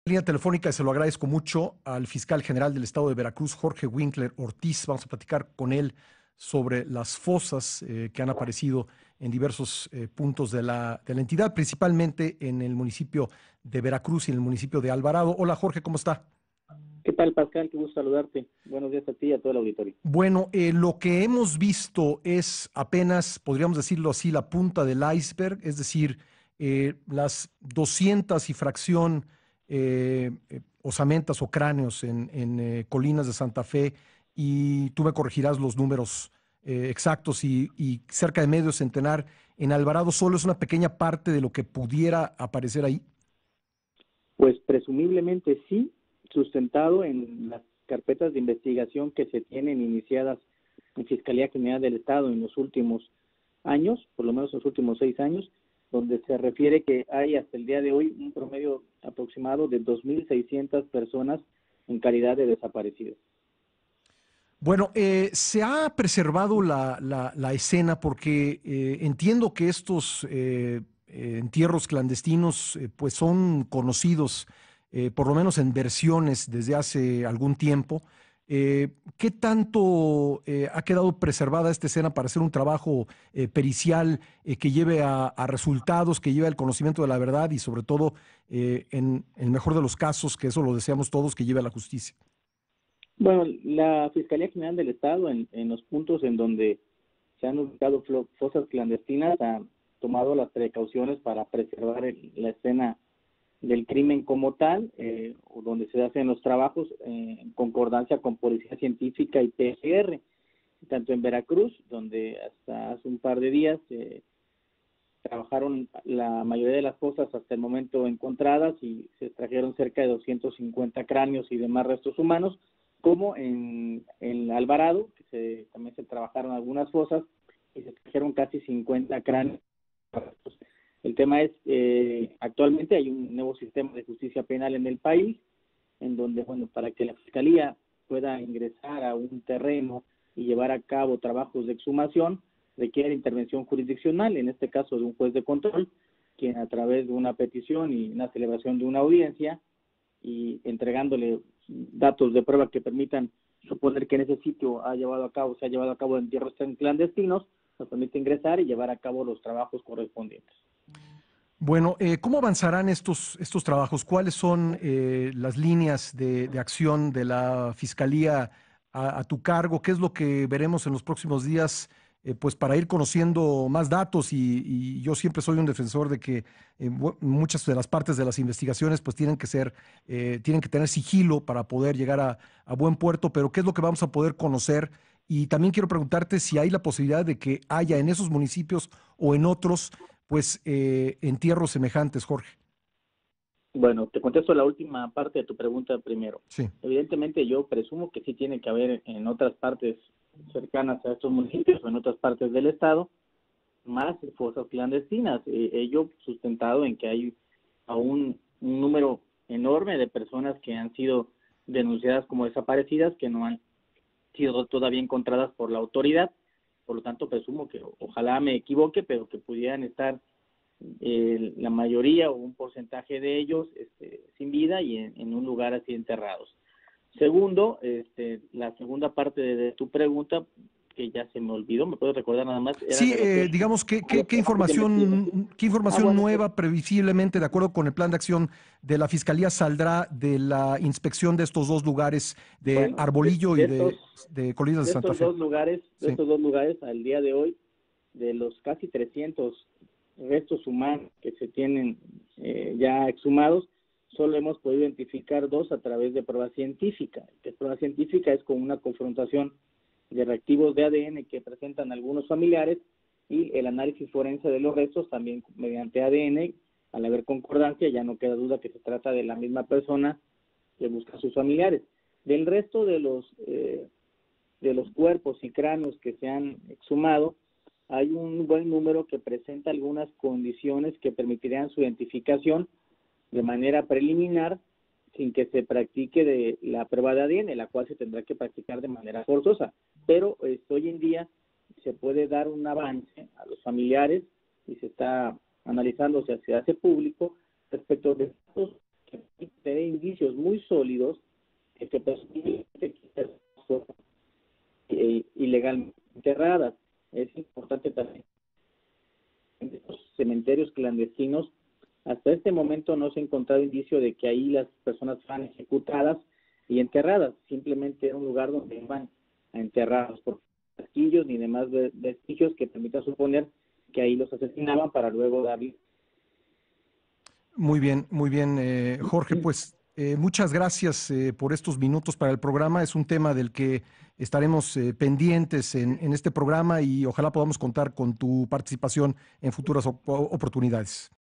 Línea telefónica, y se lo agradezco mucho al fiscal general del estado de Veracruz, Jorge Winkler Ortiz. Vamos a platicar con él sobre las fosas que han aparecido en diversos puntos de la entidad, principalmente en el municipio de Veracruz y en el municipio de Alvarado. Hola Jorge, ¿cómo está? ¿Qué tal, Pascal? Qué gusto saludarte. Buenos días a ti y a todo el auditorio. Bueno, lo que hemos visto es apenas, podríamos decirlo así, la punta del iceberg, es decir, las 200 y fracción osamentas o cráneos en colinas de Santa Fe, y tú me corregirás los números exactos, y cerca de medio centenar en Alvarado. Solo es una pequeña parte de lo que pudiera aparecer ahí. Pues presumiblemente sí, sustentado en las carpetas de investigación que se tienen iniciadas en Fiscalía General del Estado en los últimos años, por lo menos los últimos 6 años, donde se refiere que hay hasta el día de hoy un promedio aproximado de 2.600 personas en calidad de desaparecidos. Bueno, se ha preservado la escena porque entiendo que estos entierros clandestinos pues son conocidos, por lo menos en versiones, desde hace algún tiempo. ¿Qué tanto ha quedado preservada esta escena para hacer un trabajo pericial que lleve a resultados, que lleve al conocimiento de la verdad y sobre todo, en el mejor de los casos, que eso lo deseamos todos, que lleve a la justicia? Bueno, la Fiscalía General del Estado, en los puntos en donde se han ubicado fosas clandestinas, ha tomado las precauciones para preservar la escena del crimen como tal, o donde se hacen los trabajos en concordancia con Policía Científica y PCR, tanto en Veracruz, donde hasta hace un par de días trabajaron la mayoría de las fosas hasta el momento encontradas y se extrajeron cerca de 250 cráneos y demás restos humanos, como en Alvarado, que también se trabajaron algunas fosas y se trajeron casi 50 cráneos. El tema es, actualmente hay un nuevo sistema de justicia penal en el país, en donde, bueno, para que la Fiscalía pueda ingresar a un terreno y llevar a cabo trabajos de exhumación, requiere intervención jurisdiccional, en este caso de un juez de control, quien a través de una petición y una celebración de una audiencia y entregándole datos de prueba que permitan suponer que en ese sitio se ha llevado a cabo entierros clandestinos, nos permite ingresar y llevar a cabo los trabajos correspondientes. Bueno, ¿cómo avanzarán estos trabajos? ¿Cuáles son las líneas de acción de la Fiscalía a tu cargo? ¿Qué es lo que veremos en los próximos días? Pues para ir conociendo más datos, y yo siempre soy un defensor de que muchas de las partes de las investigaciones pues tienen que tener sigilo para poder llegar a buen puerto, pero ¿qué es lo que vamos a poder conocer? Y también quiero preguntarte si hay la posibilidad de que haya en esos municipios o en otros pues entierros semejantes, Jorge. Bueno, te contesto la última parte de tu pregunta primero. Sí. Evidentemente yo presumo que sí tiene que haber en otras partes cercanas a estos municipios o en otras partes del estado más fosas clandestinas, ello sustentado en que hay aún un número enorme de personas que han sido denunciadas como desaparecidas, que no han sido todavía encontradas por la autoridad. Por lo tanto, presumo que, ojalá me equivoque, pero que pudieran estar la mayoría o un porcentaje de ellos sin vida y en un lugar así enterrados. Segundo, la segunda parte de tu pregunta, que ya se me olvidó, ¿me puedes recordar nada más? Era Sí, en relación digamos, ¿qué, a qué, los qué trabajos de investigación. información, qué información Bueno, nueva, previsiblemente, de acuerdo con el plan de acción de la Fiscalía, saldrá de la inspección de estos dos lugares, de bueno, Arbolillo y de Colinas de de Santa estos Fe? dos lugares, Sí. al día de hoy, de los casi 300 restos humanos que se tienen ya exhumados, solo hemos podido identificar 2 a través de prueba científica. Que prueba científica es con una confrontación de reactivos de ADN que presentan algunos familiares y el análisis forense de los restos también mediante ADN. Al haber concordancia ya no queda duda que se trata de la misma persona que busca a sus familiares. Del resto de los cuerpos y cráneos que se han exhumado, hay un buen número que presenta algunas condiciones que permitirían su identificación de manera preliminar sin que se practique de la prueba de ADN, la cual se tendrá que practicar de manera forzosa. Pero hoy en día se puede dar un avance a los familiares y se está analizando, o sea, se hace público respecto de datos tener indicios muy sólidos que se ilegalmente enterradas. Es importante también en estos cementerios clandestinos. Hasta este momento no se ha encontrado indicio de que ahí las personas fueran ejecutadas y enterradas. Simplemente era un lugar donde iban a enterrarlos por casquillos ni demás vestigios que permitan suponer que ahí los asesinaban para luego darle. Muy bien, Jorge, pues muchas gracias por estos minutos para el programa. Es un tema del que estaremos pendientes en este programa y ojalá podamos contar con tu participación en futuras oportunidades.